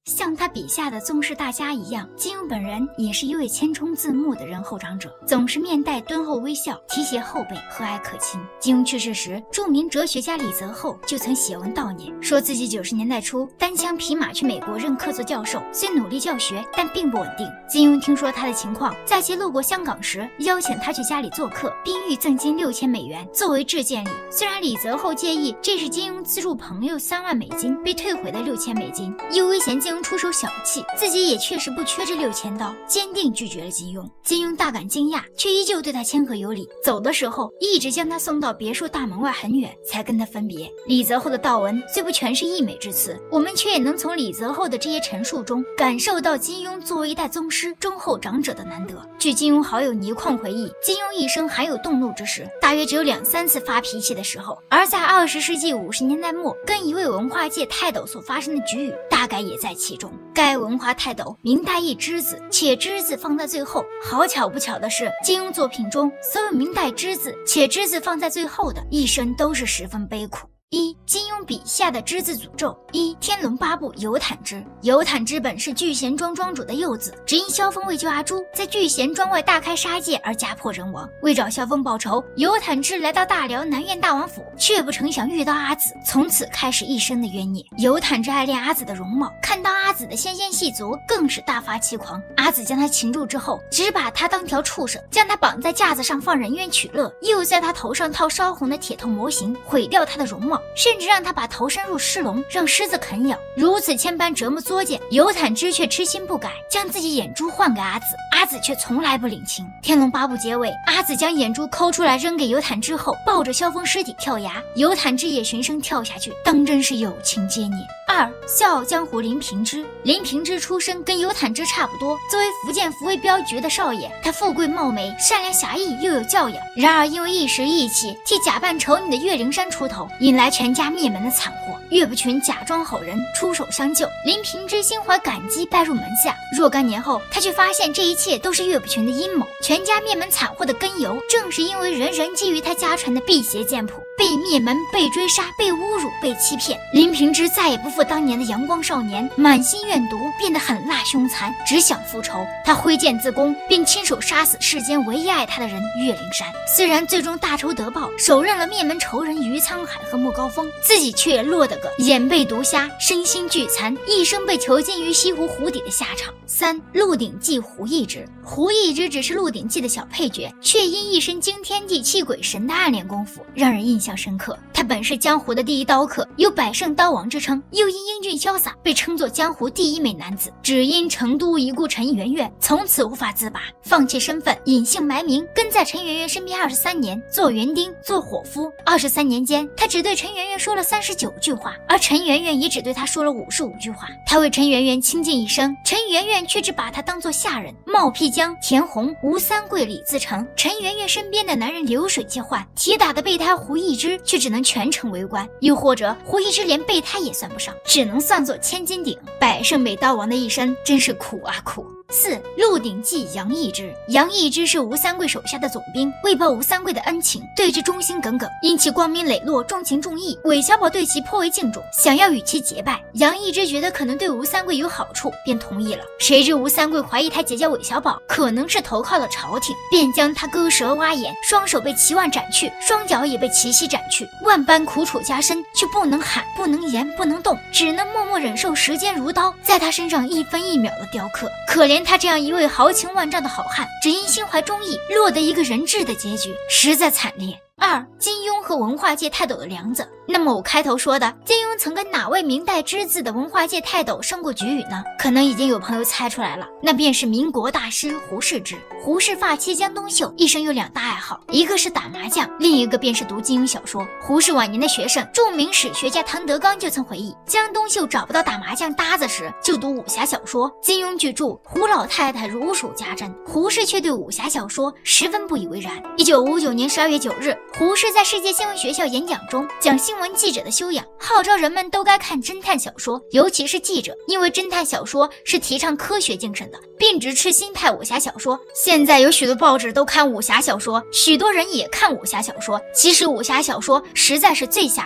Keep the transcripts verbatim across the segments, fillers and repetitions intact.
像他笔下的宗师大家一样，金庸本人也是一位谦冲自牧的仁厚长者，总是面带敦厚微笑，提携后辈，和蔼可亲。金庸去世时，著名哲学家李泽厚就曾写文悼念，说自己九十年代初单枪匹马去美国任客座教授，虽努力教学，但并不稳定。金庸听说他的情况，在其路过香港时，邀请他去家里做客，并欲赠金六千美元作为致见礼。虽然李泽厚介意这是金庸资助朋友三万美金被退回的六千美金，又危险金庸出手小气，自己也确实不缺这六千刀，坚定拒绝了金庸。金庸大感惊讶，却依旧对他谦和有礼。走的时候，一直将他送到别墅大门外很远，才跟他分别。李泽厚的悼文虽不全是溢美之词，我们却也能从李泽厚的这些陈述中感受到金庸作为一代宗师、忠厚长者的难得。据金庸好友倪匡回忆，金庸一生还有动怒之时，大约只有两三次发脾气的时候。而在二十世纪五十年代末，跟一位文化界泰斗所发生的局语，大概也在其中。该文化泰斗名带一之字，且之字放在最后。好巧不巧的是，金庸作品中所有名带之字且之字放在最后的，一生都是十分悲苦。一、金庸笔下的之字诅咒。一、天龙八部游坦之。游坦之本是聚贤庄庄主的幼子，只因萧峰为救阿朱，在聚贤庄外大开杀戒而家破人亡。为找萧峰报仇，游坦之来到大辽南苑大王府，却不成想遇到阿紫，从此开始一生的冤孽。游坦之爱恋阿紫的容貌，看到阿紫的纤纤细足，更是大发凄狂。阿紫将他擒住之后，只把他当条畜生，将他绑在架子上放人冤取乐，又在他头上套烧红的铁头模型，毁掉他的容貌，甚至让他把头伸入狮笼，让狮子啃咬。如此千般折磨作践，游坦之却痴心不改，将自己眼珠换给阿紫，阿紫却从来不领情。天龙八部结尾，阿紫将眼珠抠出来扔给游坦之后，抱着萧峰尸体跳崖，游坦之也循声跳下去，当真是有情皆孽。二、笑傲江湖林平之。林平之出身跟游坦之差不多，作为福建福威镖局的少爷，他富贵貌美，善良侠义，又有教养。然而因为一时义气，替假扮丑女的岳灵珊出头，引来全家灭门的惨祸。岳不群假装好人，出手相救，林平之心怀感激，拜入门下。若干年后，他却发现这一切都是岳不群的阴谋，全家灭门惨祸的根由，正是因为人人觊觎他家传的辟邪剑谱，被灭门，被追杀，被侮辱，被欺骗。林平之再也不复当年的阳光少年，满心怨毒，变得狠辣凶残，只想复仇。他挥剑自宫，并亲手杀死世间唯一爱他的人岳灵珊。虽然最终大仇得报，手刃了灭门仇人于沧海和莫高峰，自己却也落得个眼被毒瞎，身心俱残，一生被囚禁于西湖湖底的下场。三、鹿鼎记胡一之。胡一之只是鹿鼎记的小配角，却因一身惊天地泣鬼神的暗恋功夫，让人印象深刻。他本是江湖的第一刀客，有百胜刀王之称，又因英俊潇洒被称作江湖第一美男子。只因成都遗孤陈圆圆，从此无法自拔，放弃身份，隐姓埋名，跟在陈圆圆身边二十三年，做园丁，做伙夫。二十三年间，他只对陈圆圆说了三十九句话，而陈圆圆也只对他说了五十五句话。他为陈圆圆倾尽一生，陈圆圆却只把他当作下人。冒辟疆、田红、吴三桂、李自成，陈圆圆身边的男人流水皆换，铁打的备胎胡一之却只能全程围观。又或者胡一之连备胎也算不上，只能算作千斤顶。百胜美刀王的一生真是苦啊苦。四、鹿鼎记杨义之。杨义之是吴三桂手下的总兵，为报吴三桂的恩情，对之忠心耿耿，因其光明磊落，重情重义，韦小宝对其颇为敬重，想要与其结拜。杨义之觉得可能对吴三桂有好处，便同意了。谁知吴三桂怀疑他结交韦小宝可能是投靠了朝廷，便将他割舌挖眼，双手被齐腕斩去，双脚也被齐膝斩去，万般苦楚加深，却不能喊，不能言，不能动，只能默默忍受时间如刀在他身上一分一秒的雕刻。可怜他这样一位豪情万丈的好汉，只因心怀忠义，落得一个人质的结局，实在惨烈。二、金庸和文化界泰斗的梁子。那么我开头说的金庸曾跟哪位明代之字的文化界泰斗生过局语呢？可能已经有朋友猜出来了，那便是民国大师胡适之。胡适发妻江冬秀，一生有两大爱好，一个是打麻将，另一个便是读金庸小说。胡适晚年的学生著名史学家唐德刚就曾回忆，江冬秀找不到打麻将搭子时，就读武侠小说。金庸巨著，胡老太太如数家珍，胡适却对武侠小说十分不以为然。一九五九年十二月九日，胡适在世界新闻学校演讲中讲新闻记者的修养，号召人们都该看侦探小说，尤其是记者，因为侦探小说是提倡科学精神的，并指斥新派武侠小说。现在有许多报纸都看武侠小说，许多人也看武侠小说，其实武侠小说实在是最下流的。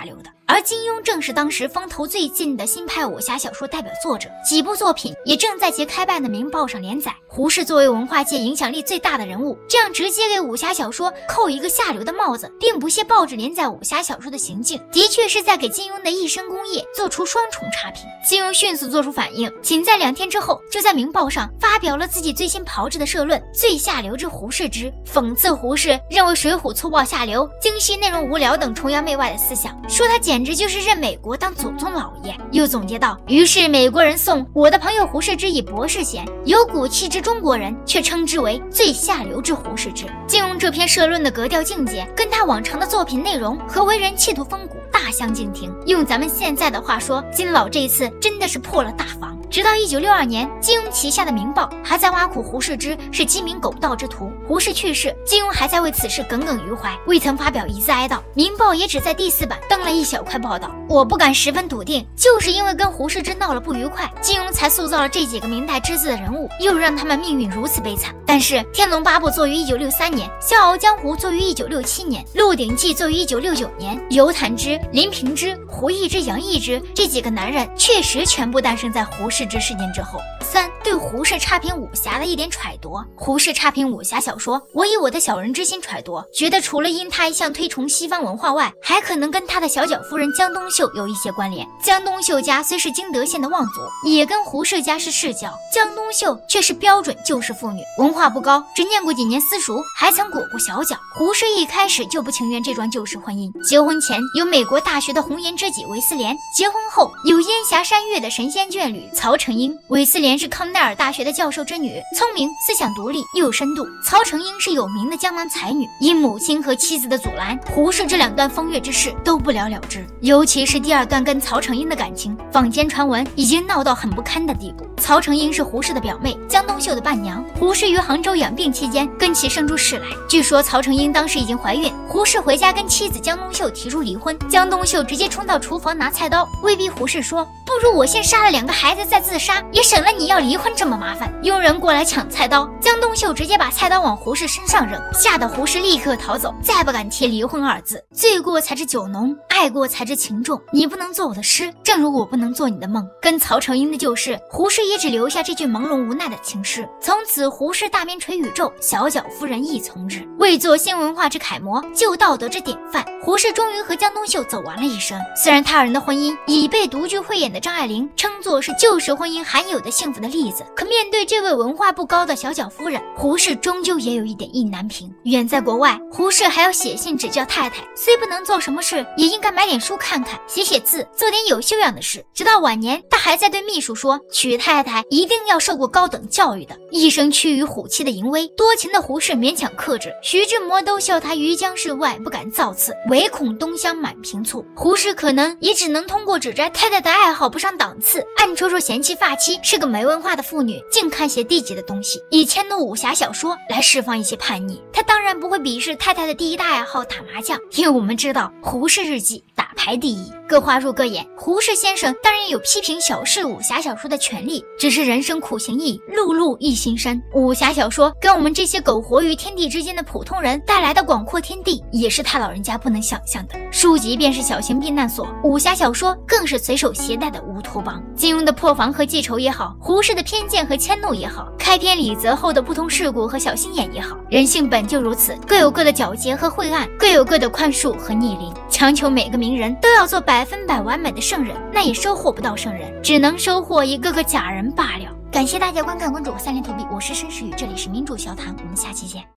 而金庸正是当时风头最劲的新派武侠小说代表作者，几部作品也正在其开办的《明报》上连载。胡适作为文化界影响力最大的人物，这样直接给武侠小说扣一个下流的帽子，并不屑报纸连载武侠小说的行径，的确是在给金庸的一生功业做出双重差评。金庸迅速做出反应，仅在两天之后就在《明报》上发表了自己最新炮制的社论《最下流之胡适之》，讽刺胡适认为水浒粗暴下流、京西内容无聊等崇洋媚外的思想，说他简直就是认美国当祖宗老爷。又总结道：于是美国人送我的朋友胡适之以博士衔，有骨气之中国人却称之为最下流之胡适之。金庸这篇社论的格调境界，跟他往常的作品内容和为人企图风骨大相径庭。用咱们现在的话说，金老这一次真的是破了大防。直到一九六二年，金庸旗下的《明报》还在挖苦胡适之是鸡鸣狗盗之徒。胡适去世，金庸还在为此事耿耿于怀，未曾发表一字哀悼。《明报》也只在第四版登了一小块报道。我不敢十分笃定，就是因为跟胡适之闹了不愉快，金庸才塑造了这几个明代之子的人物，又让他们命运如此悲惨。但是《天龙八部》作于一九六三年，《笑傲江湖》作于一九六七年，《鹿鼎记》作于一九六九年，刘坦之、林平之、胡易之、杨毅之这几个男人确实全部诞生在胡适之事件之后。三、对胡适差评武侠的一点揣度。胡适差评武侠小说，我以我的小人之心揣度，觉得除了因他一向推崇西方文化外，还可能跟他的小脚夫人江冬秀有一些关联。江冬秀家虽是金德县的望族，也跟胡适家是世交，江冬秀却是标准旧式妇女，文化不高，只念过几年私塾，还曾裹过小脚。胡适一开始就不情愿这桩旧式婚姻。结婚前有美国大学的红颜知己韦斯莲，结婚后有烟霞山岳的神仙眷侣曹成英。韦斯莲是康奈尔大学的教授之女，聪明，思想独立，又有深度。曹成英是有名的江南才女，因母亲和妻子的阻拦，胡适这两段风月之事都不了了之。尤其是第二段跟曹成英的感情，坊间传闻已经闹到很不堪的地步。曹成英是胡适的表妹，江冬秀的伴娘。胡适于杭州养病期间跟其生出事来，据说曹成英当时已经怀孕，胡适回家跟妻子江冬秀提出离婚，江冬秀直接冲到厨房拿菜刀，威逼胡适说：不如我先杀了两个孩子再自杀，也省了你要离婚这么麻烦。佣人过来抢菜刀，江冬秀直接把菜刀往胡适身上扔，吓得胡适立刻逃走，再不敢提离婚二字。罪过才知酒浓，爱过才知情重，你不能做我的诗，正如我不能做你的梦。跟曹成英的旧事，胡适也只留下这句朦胧无奈的情诗。从此胡适大面垂宇宙，小脚夫人亦从之。为做新文化之楷模，旧道德之典范，胡适终于和江冬秀走完了一生。虽然他人的婚姻已被独具慧眼的张爱玲称作是旧式婚姻罕有的幸福的例子，可面对这位文化不高的小脚夫人，胡适终究也有一点意难平。远在国外，胡适还要写信指教太太，虽不能做什么事，也应该买点书看看，写写字，做点有修养的事。直到晚年，他还在对秘书说，娶太太一定要受过高等教育的。一生趋于虎气的淫威，多情的胡适勉强克制，徐志摩都笑他于江世外，不敢造次，唯恐东乡满瓶醋。胡适可能也只能通过指摘太太的爱好不上档次，暗戳戳嫌弃发妻是个没文化的妇女，净看些低级的东西，以迁怒武侠小说来释放一些叛逆。他当然不会鄙视太太的第一大爱好打麻将，因为我们知道胡适日记打排第一。各花入各眼，胡适先生当然有批评小事武侠小说的权利，只是人生苦行易，碌碌一心深。武侠小说跟我们这些苟活于天地之间的普通人带来的广阔天地，也是他老人家不能想象的。书籍便是小型避难所，武侠小说更是随手携带的乌托邦。金庸的破防和记仇也好，胡适的偏见和迁怒也好，开篇李泽厚的不通世故和小心眼也好，人性本就如此，各有各的皎洁和晦暗，各有各的宽恕和逆鳞。强求每个名人都要做百分百完美的圣人，那也收获不到圣人，只能收获一个个假人罢了。感谢大家观看关注我三连投币，我是申时雨，这里是民主小谈，我们下期见。